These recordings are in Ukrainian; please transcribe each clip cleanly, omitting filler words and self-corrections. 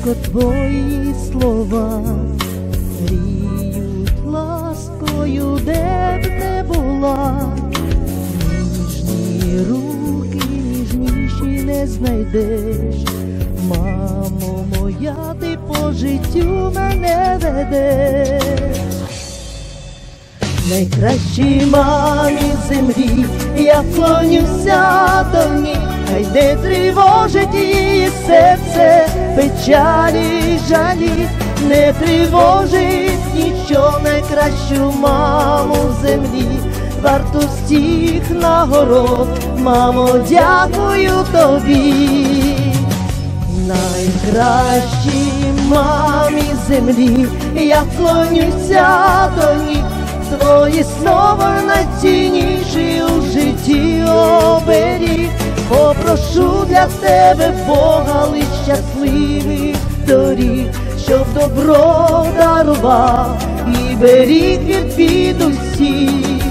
тихо твої слова гріють ласкою, де б не була. Ніжні руки, ніжніші не знайдеш. Мамо моя, ти по життю мене ведеш. Найкращій мамі землі я вклонюся до ніг. Хай не тривожить її серце печалі й жалі, не тривожить ніщо найкращу маму в землі. Варту всіх нагород, мамо, дякую тобі. Найкращій мамі землі я вклонюся до ніг. Твої слова найцінніші у житті оберіг. Попрошу для тебе Бога лиш щасливих доріг, щоб добро дарував і беріг від усіх.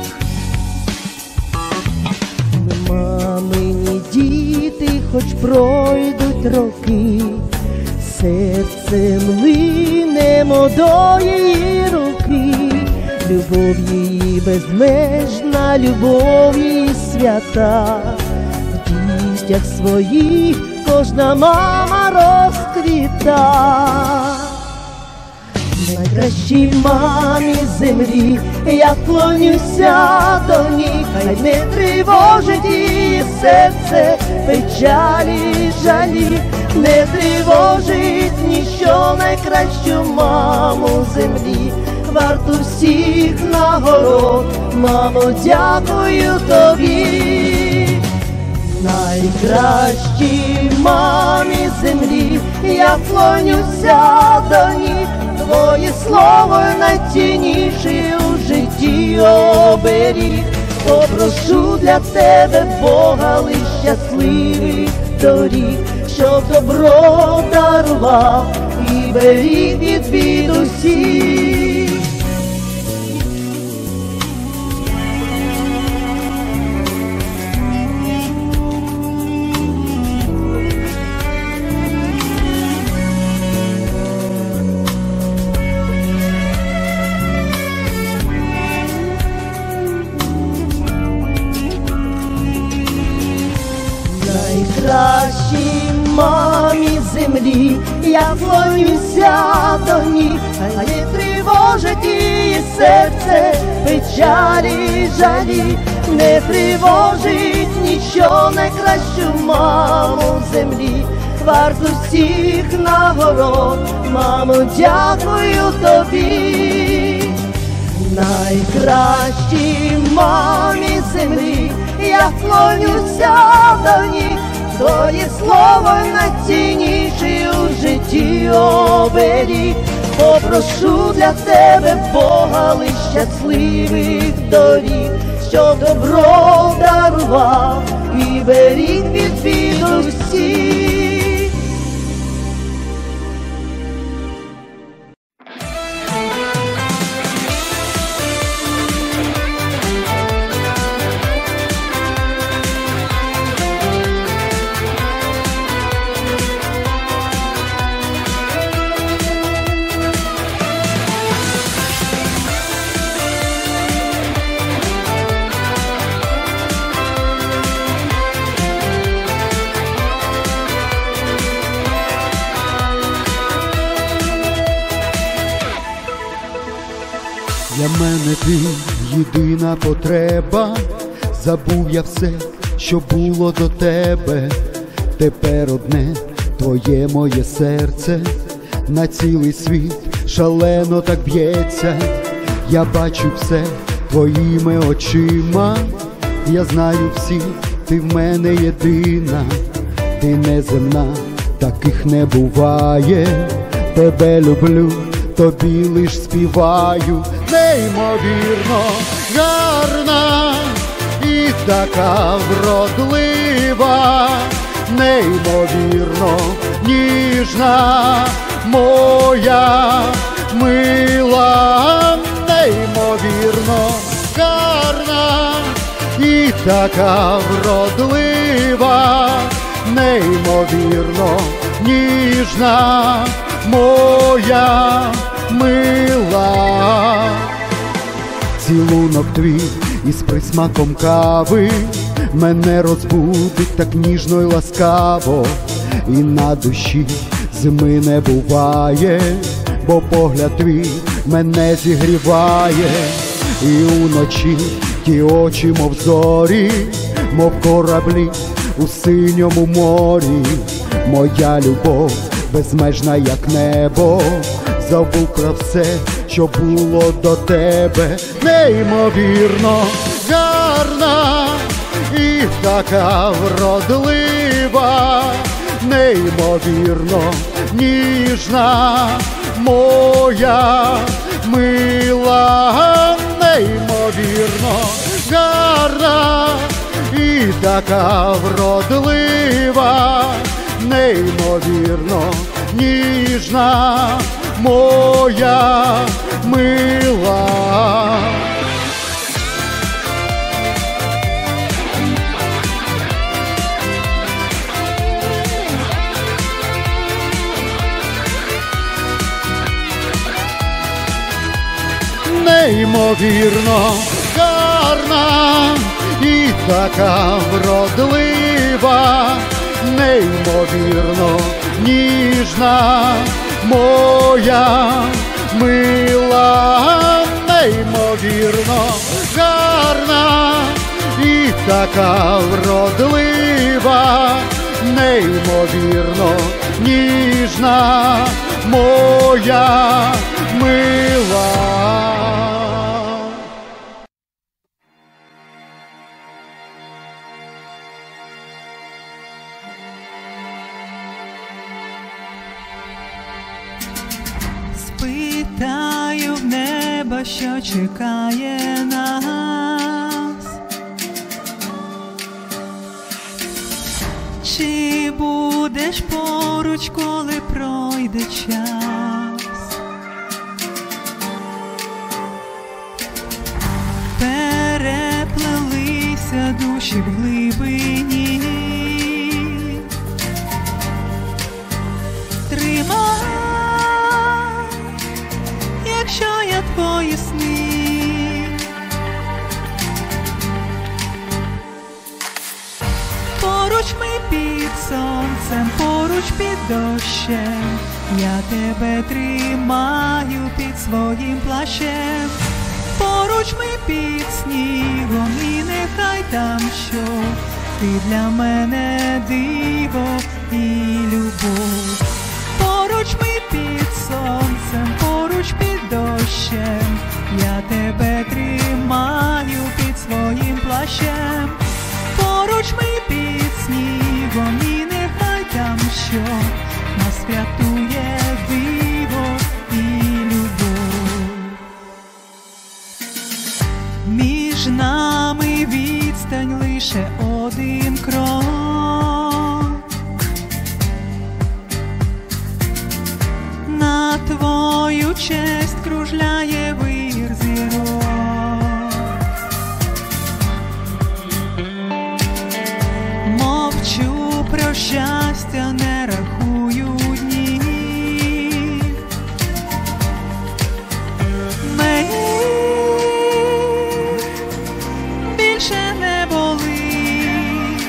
Мамині діти, хоч пройдуть роки, серцем линемо до її руки. Любов її безмежна, любов її свята. В дітях своїх кожна мама розквіта. Найкращій мамі землі я вклонюся до ніг. Хай не тривожить її серце печалі й жалі, не тривожить ніщо найкращу маму землі. Варту всіх нагород, мамо, дякую тобі. Найкращій мамі землі я вклонюся до ніг. Твої слова найцінніші у житті оберіг. Попрошу для тебе Бога лиш щасливих доріг, щоб добро дарував і беріг від усіх. Найкращій мамі землі я вклонюся до ніг. Хай не тривожить її серце печалі й жалі, не тривожить ніщо найкращу маму в землі. Варту всіх нагород, мамо, дякую тобі. Найкращій мамі землі я вклонюся до ніг. Твої слова найцінніші у житті оберіг. Попрошу для тебе Бога лиш щасливих доріг, щоб добро дарував і беріг від усіх. Для мене ти єдина потреба. Забув я все, що було до тебе. Тепер одне твоє моє серце на цілий світ шалено так б'ється. Я бачу все твоїми очима. Я знаю всі, ти в мене єдина. Ти неземна, таких не буває. Тебе люблю, тобі лиш співаю. Неймовірно гарна і така вродлива, неймовірно ніжна моя мила, неймовірно гарна і така вродлива, неймовірно ніжна моя мила. Цілунок твій із присмаком кави мене розбудить так ніжно й ласкаво, і на душі зими не буває, бо погляд твій мене зігріває. І уночі ті очі, мов зорі, мов кораблі у синьому морі. Моя любов безмежна, як небо, забув про все, що було до тебе. Неймовірно гарна і така вродлива, неймовірно ніжна моя мила. Неймовірно гарна і така вродлива, неймовірно ніжна моя мила. Неймовірно гарна і така вродлива, неймовірно ніжна моя мила. Неймовірно гарна і така вродлива, неймовірно ніжна моя мила. Спитаю в неба, що чекає нас, чи будеш поруч, коли пройде час. Переплелися душі в глибині, тримай, якщо я твої сни. Поруч ми під сонцем, поруч під дощем, я тебе тримаю під своїм плащем. Поруч ми під снігом, і нехай там що, ти для мене диво і любов. Поруч ми під сонцем, поруч під дощем, я тебе тримаю під своїм плащем. Поруч ми під снігом, і нехай там що, нас врятує диво і любов. Між нами відстань лише один крок, на твою честь кружляє вир зірок. Мовчу про щастя, не рахую дні, мені більше не болить.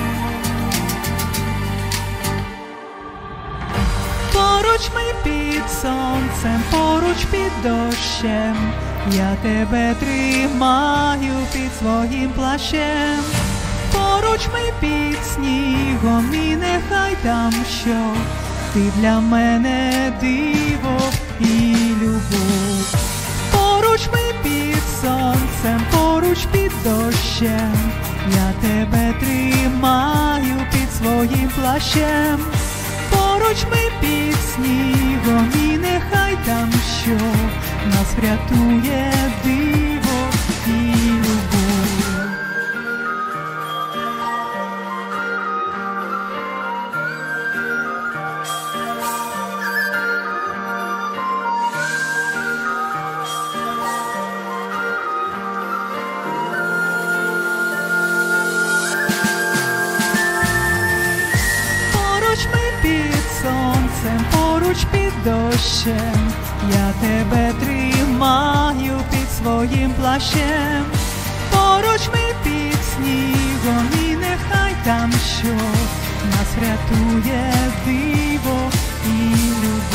Поруч ми під сонцем, поруч під дощем, я тебе тримаю під своїм плащем. Поруч ми під снігом, і нехай там що, ти для мене диво і любов. Поруч ми під сонцем, поруч під дощем, я тебе тримаю під своїм плащем. Поруч ми під снігом, і нехай там що, нас врятує диво і любов. Поруч ми під плащем, поруч ми під снігом, і нехай там що нас рятує диво і любов.